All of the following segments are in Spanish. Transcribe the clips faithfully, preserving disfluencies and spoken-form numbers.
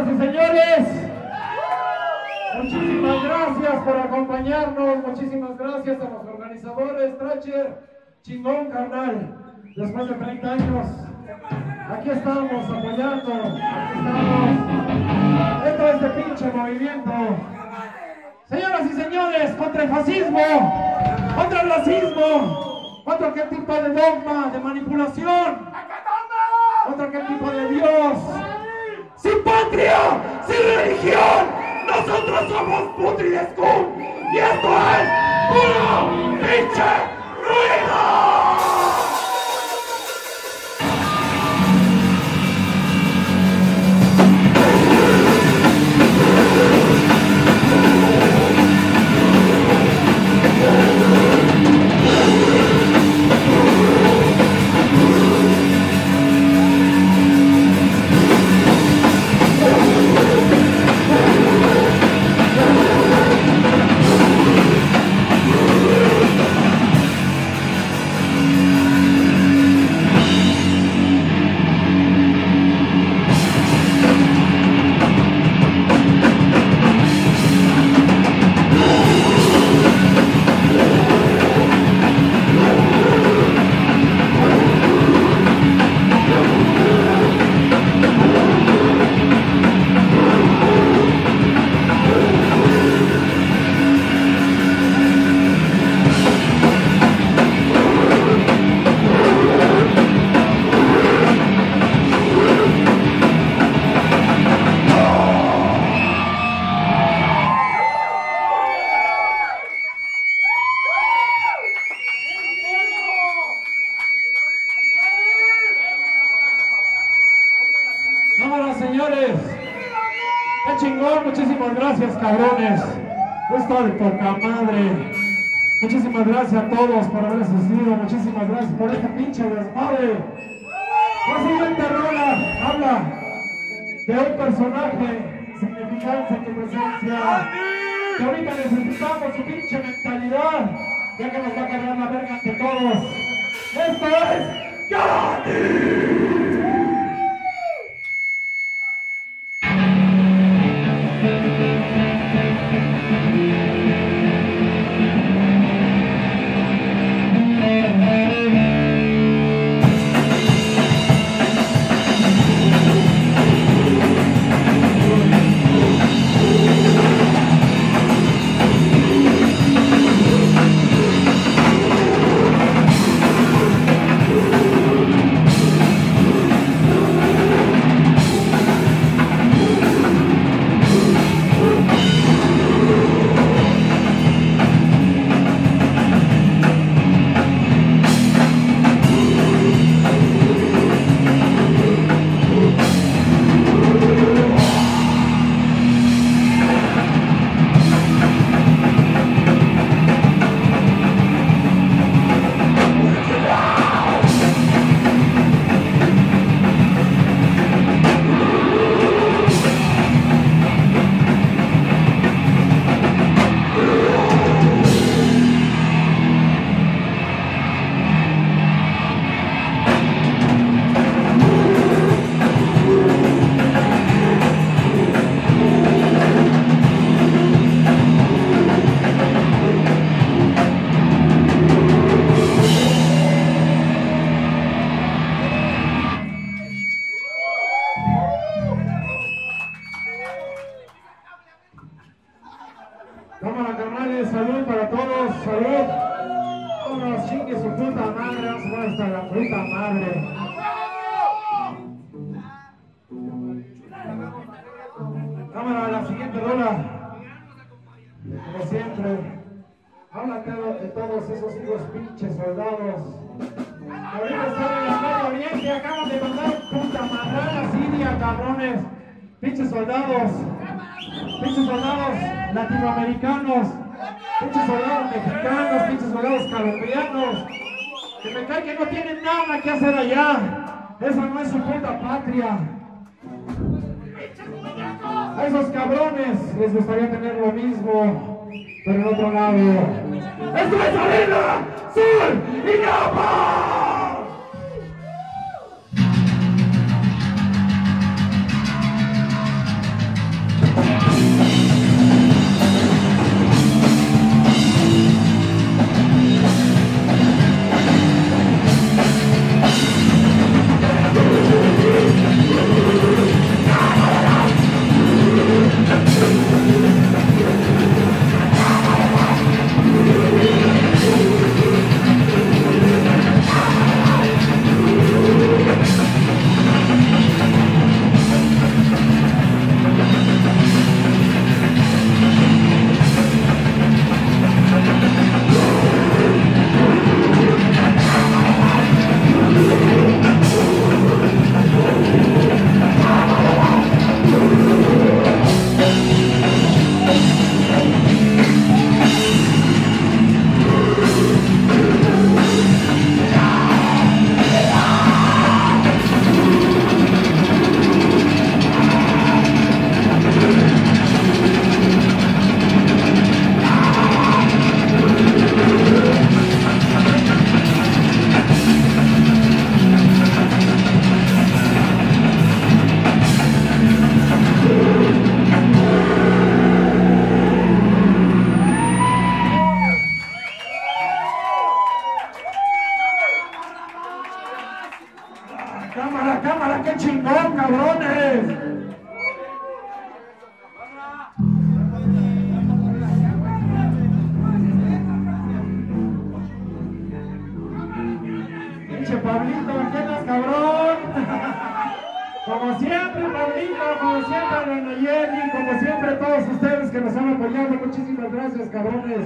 Señoras y señores, muchísimas gracias por acompañarnos, muchísimas gracias a los organizadores. Tracher, chingón, carnal, después de treinta años, aquí estamos apoyando, aquí estamos, dentro de este pinche movimiento. Señoras y señores, contra el fascismo, contra el racismo, contra qué tipo de dogma, de manipulación, contra qué tipo de Dios. Sin patria, sin religión, nosotros somos Putridescum y esto es puro pinche ruido. Señores, qué chingón, muchísimas gracias, cabrones. Esto de poca madre. Muchísimas gracias a todos por haber asistido. Muchísimas gracias por este pinche desmadre. La siguiente rola habla de un personaje significante en tu presencia. Que ahorita necesitamos su pinche mentalidad, ya que nos va a cargar la verga ante todos. Esto es Gandhi. Cámara, carnales, salud para todos, salud. Vámonos, chingue su puta madre, vamos a ver hasta la puta madre. Cámara, la siguiente rola, como siempre, habla de todos esos hijos pinches soldados. Ahorita están en el Medio Oriente, acaban de mandar puta madre a Siria, cabrones. Pinches soldados, pinches soldados latinoamericanos, pinches soldados mexicanos, pinches soldados colombianos, que me cae que no tienen nada que hacer allá. Esa no es su puta patria. A esos cabrones les gustaría tener lo mismo, pero en otro lado. ¡Esto es Arena, Sol y Llama! Pablito, ¿qué andas, cabrón? Como siempre, Pablito, como siempre, Doña Jenny, como siempre, todos ustedes que nos han apoyado, muchísimas gracias, cabrones.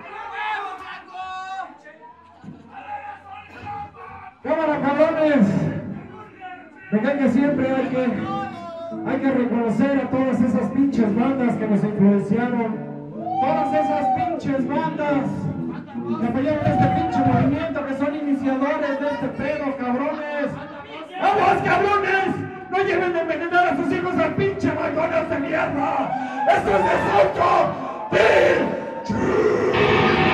Cámara, cabrones. Me cae que siempre hay que, hay que reconocer a todas esas pinches bandas que nos influenciaron. Todas esas pinches bandas que apoyaron este pinche movimiento, que son iniciadores de este pedo, cabrones. ¡Vamos, cabrones! ¡No lleven de envenenar a sus hijos al pinche McDonald's de mierda! ¡Esto es de Soco! ¡Bill!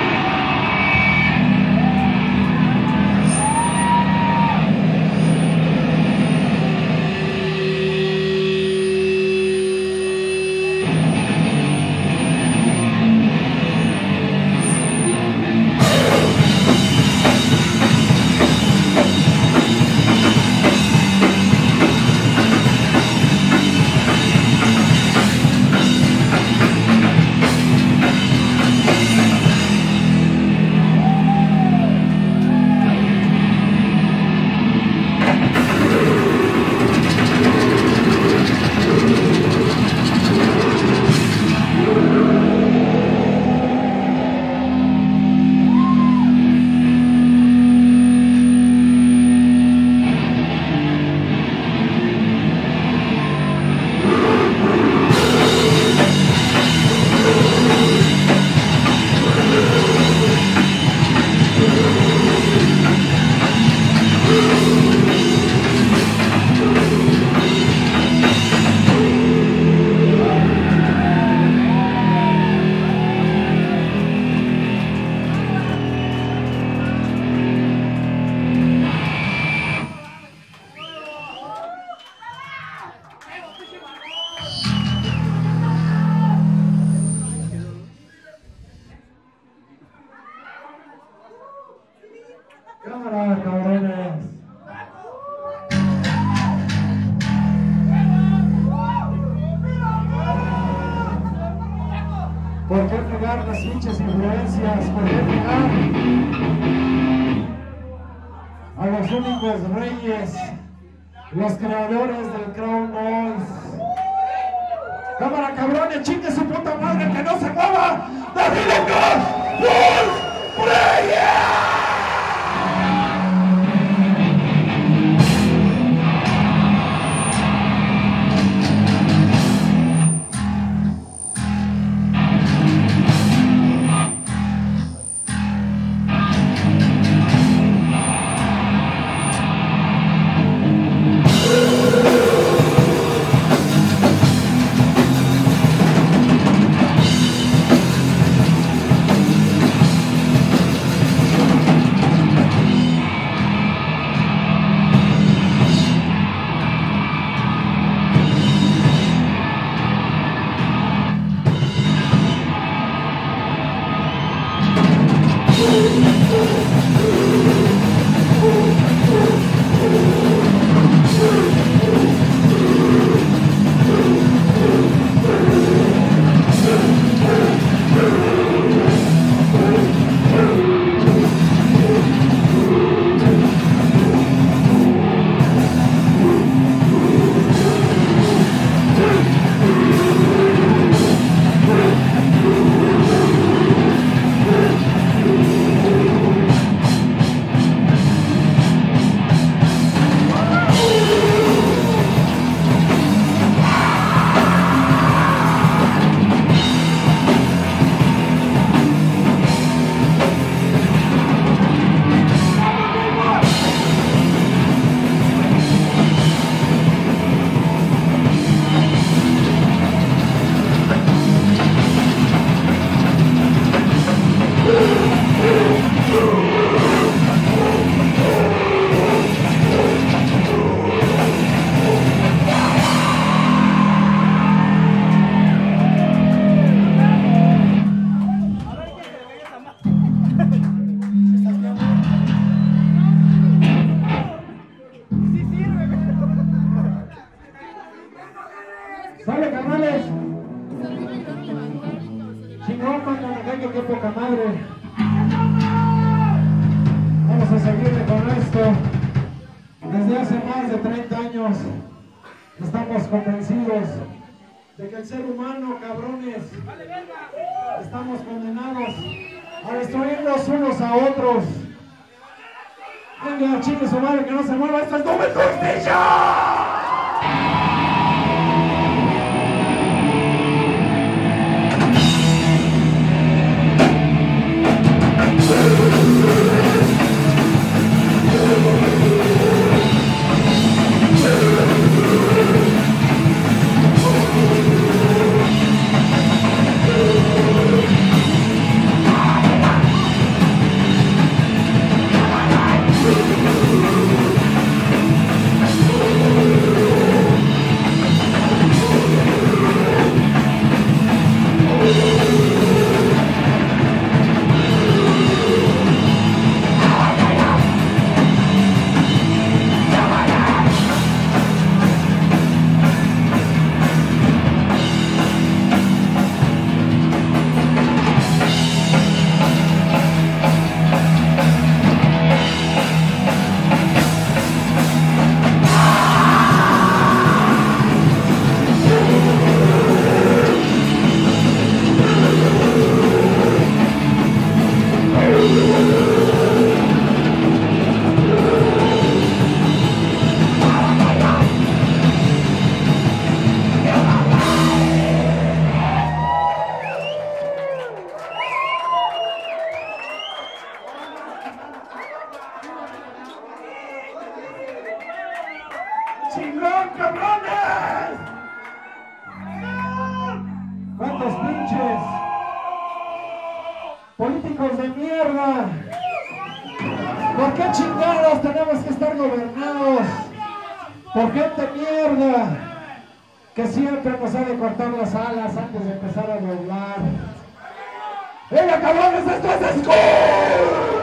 Cámara, cabrones. ¿Por qué negar las pinches influencias? ¿Por qué negar a los únicos reyes, los creadores del Crown Noise? Cámara, cabrones, chingue su puta madre, que no se mueva. ¡David Full Player! ¡Sale, carnales! Chingón, mano, me cae que qué poca madre. Vamos a seguirle con esto. más de treinta años estamos convencidos de que el ser humano, cabrones, estamos condenados a destruirnos unos a otros. Venga, chingue su madre, que no se mueva, esto es Nube Tortilla. ¡Chingón, cabrones! ¿Cuántos pinches políticos de mierda? ¿Por qué chingados tenemos que estar gobernados por gente mierda que siempre nos ha de cortar las alas antes de empezar a doblar? ¡Venga, cabrones, esto es Skull!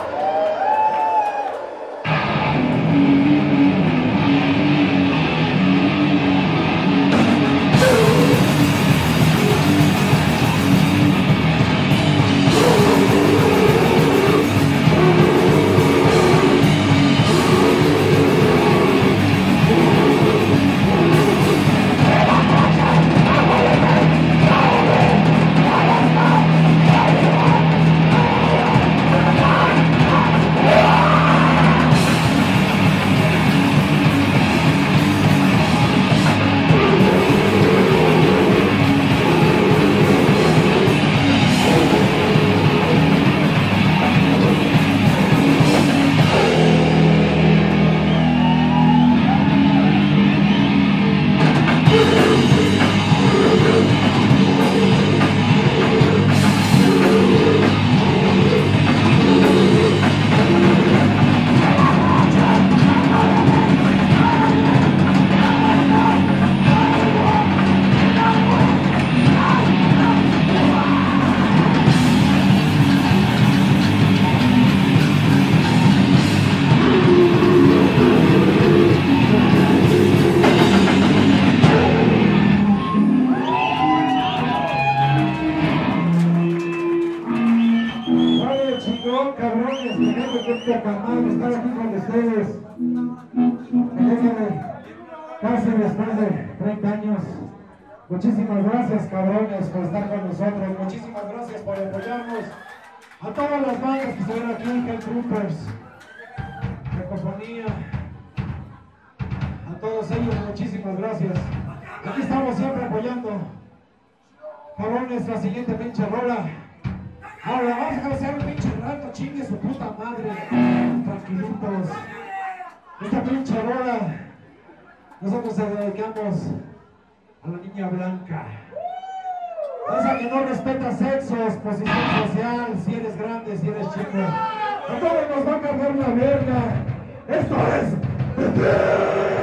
Cabrones, me dejo que te acabado de estar aquí con ustedes. Déjenme, casi después de treinta años. Muchísimas gracias, cabrones, por estar con nosotros. Muchísimas gracias por apoyarnos. A todas las bandas que estuvieron aquí, Hell Troopers, Cacofonía, a todos ellos, muchísimas gracias. Aquí estamos siempre apoyando. Cabrones, la siguiente pinche rola. Ahora vamos a hacer un pinche rato, chingue su puta madre. Tranquilitos. Esta pinche rola nosotros se dedicamos a la niña blanca. Esa que no respeta sexos, posición social, si eres grande, si eres chico. A todos nos va a cargar la verga. Esto es...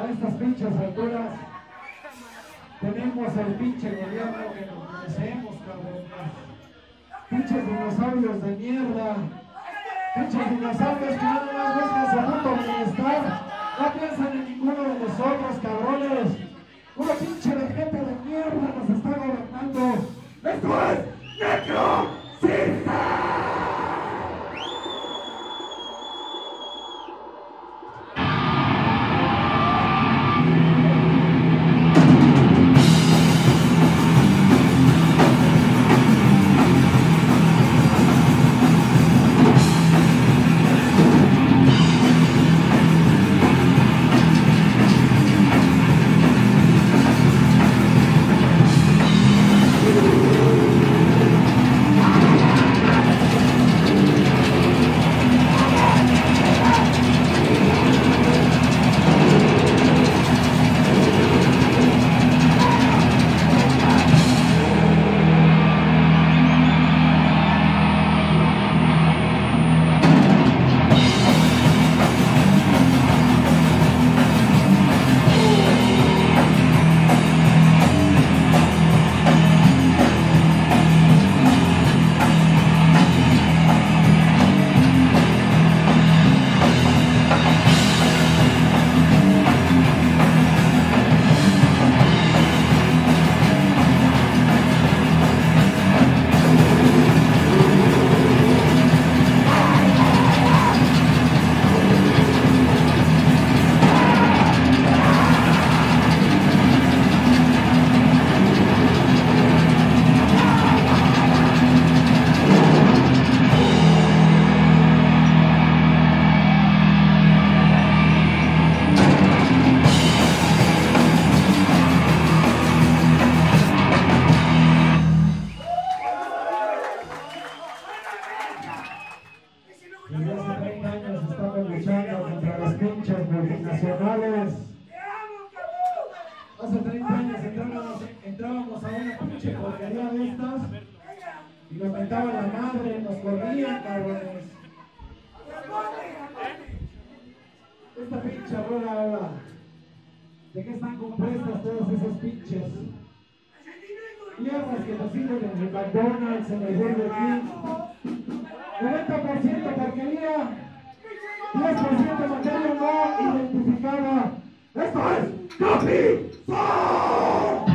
a estas pinches alturas tenemos el pinche gobierno que nos merecemos, cabrones. Pinches dinosaurios de mierda. Pinches dinosaurios que nada más buscan su puto bienestar. No piensan en ninguno de nosotros, cabrones. Una pinche de gente de mierda nos está gobernando. ¡Esto es Necrocista! Hace treinta años entrábamos, entrábamos a una pinche porquería de estas y nos mentaban la madre, nos corrían, cabrones. Esta pinche rola habla de que están compuestas todas esas pinches mierdas que nos sirven en el McDonald's, en el Burger King. noventa por ciento porquería, diez por ciento materia no identificada. ¡Esto es Copy Song!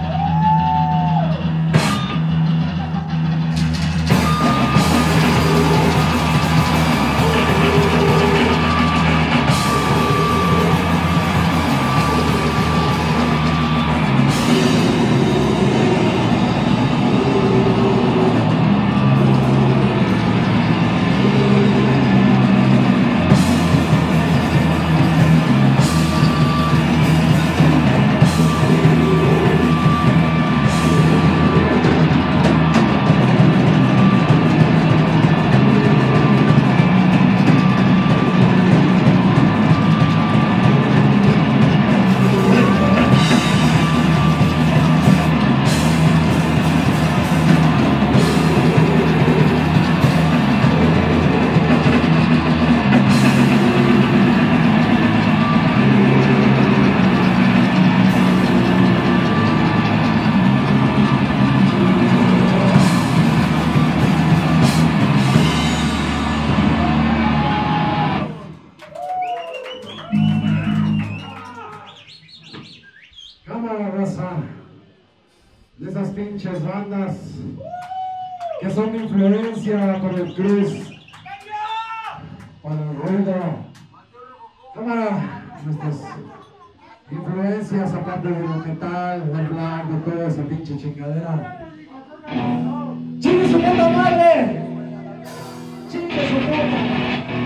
De esas pinches bandas que son influencia por el cruz, por el ruido. Cámara, nuestras influencias aparte de lo metal, del black, de toda esa pinche chingadera. ¡Chingue su puta madre! ¡Chingue su puta!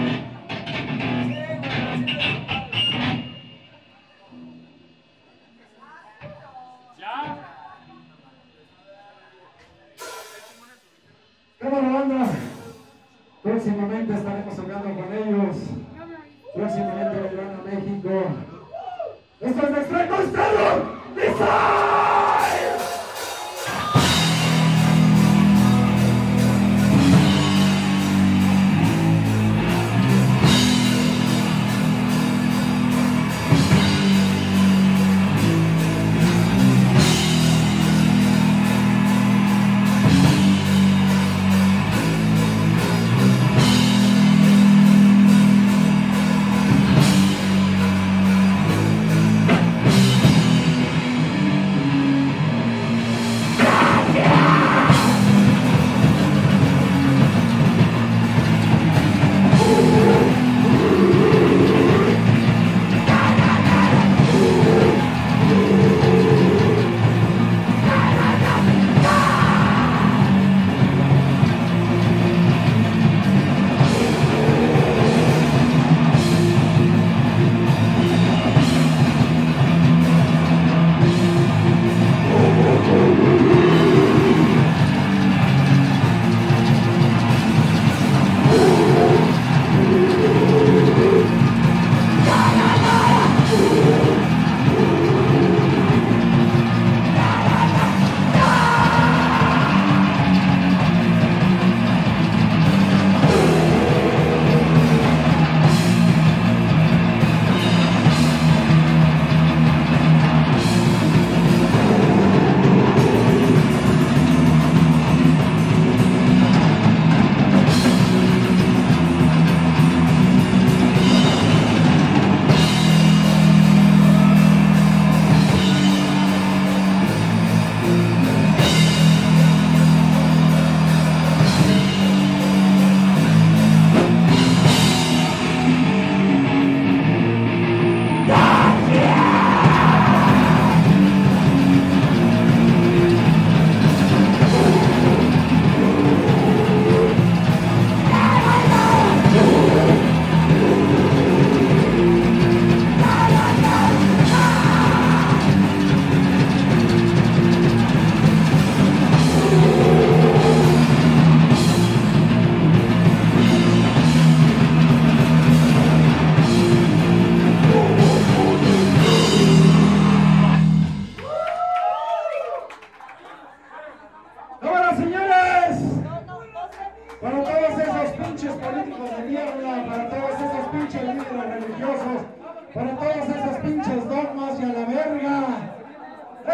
Cámara banda, próximamente estaremos tocando con ellos, próximamente vendrán a México. Esto es nuestro Constellation Design.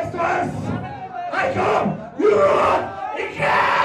Esto es I Come, You Run, y qué.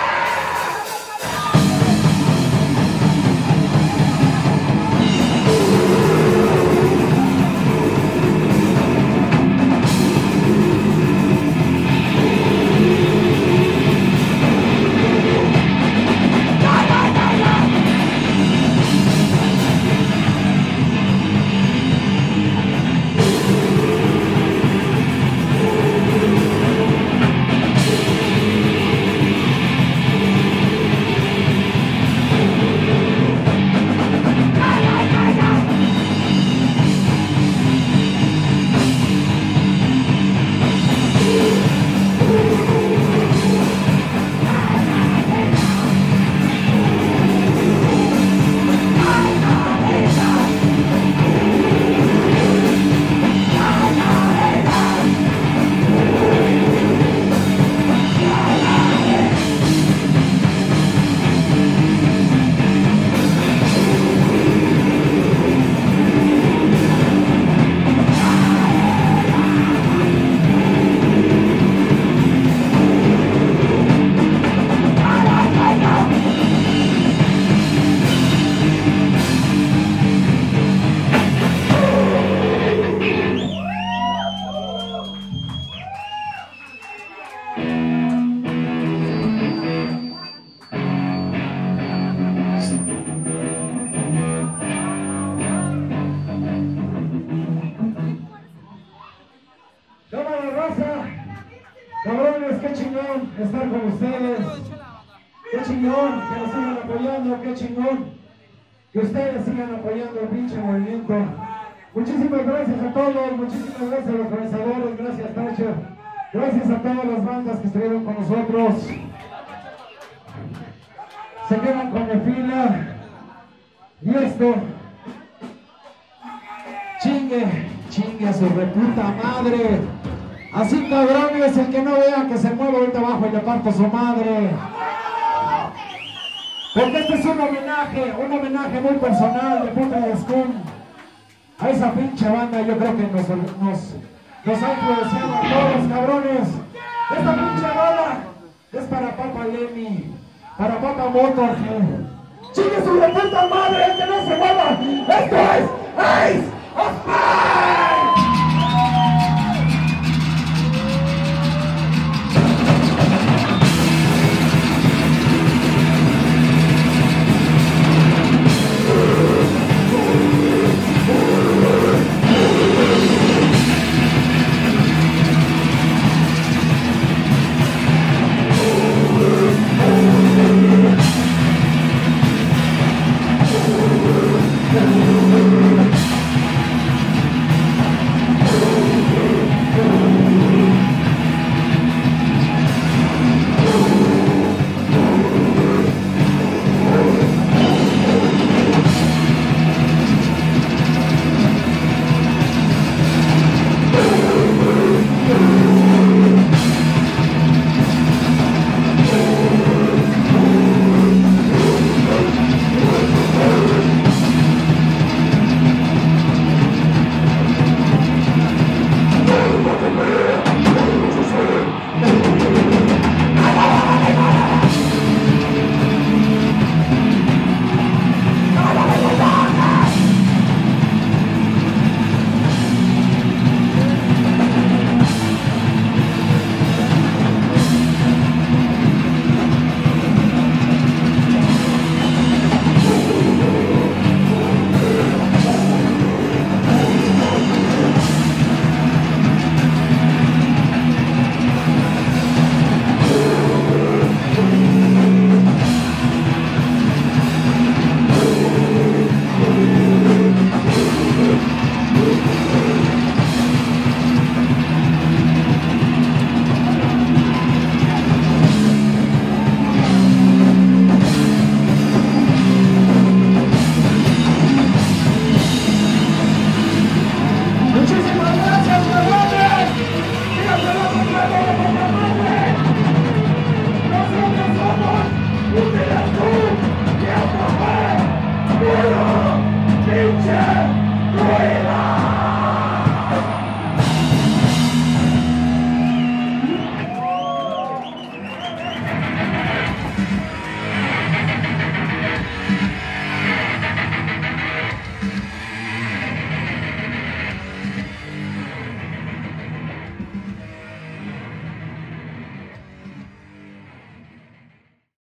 Cabrones, qué chingón estar con ustedes. Qué chingón que nos sigan apoyando, qué chingón que ustedes sigan apoyando el pinche movimiento. Muchísimas gracias a todos, muchísimas gracias a los organizadores, gracias Thatcher, gracias a todas las bandas que estuvieron con nosotros. Se quedan con la fila. Y esto, chingue, chingue a su reputa madre. Así cabrones, el que no vea que se mueva ahorita abajo y le parto su madre. Porque este es un homenaje, un homenaje muy personal de Puta de Scum. A esa pinche banda yo creo que nos, nos, nos ha influenciado a todos, cabrones. Esta pinche banda es para Papa Lemmy, para Papa Motorhead. ¡Chingue su reputa madre, el que no se mueva! ¡Esto es Ace of Spades! Pinche rueda.